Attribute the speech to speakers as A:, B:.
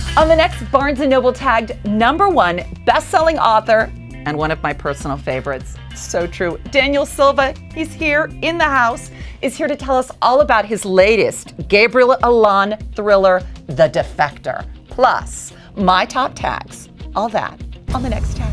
A: On the next Barnes & Noble tagged #1 best-selling author and one of my personal favorites. So true. Daniel Silva, he's here in the house, is here to tell us all about his latest Gabriel Allon thriller, The Defector. Plus, my top tags. All that on the next tag.